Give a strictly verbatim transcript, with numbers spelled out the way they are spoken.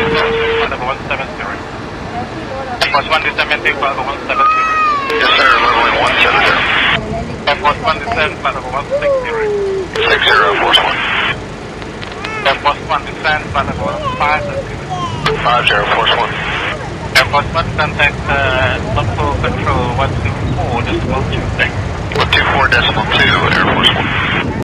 level one seven zero. Air Force One descend take flight level one seven zero. Yes, sir, leveling one seven zero. Air Force One descend flight level one six zero. six zero, Force One. Air Force One descend flight level one five zero. five zero, Force One. Air Force One contact uh, local control one two four decimal two. one two four decimal two, Air Force One.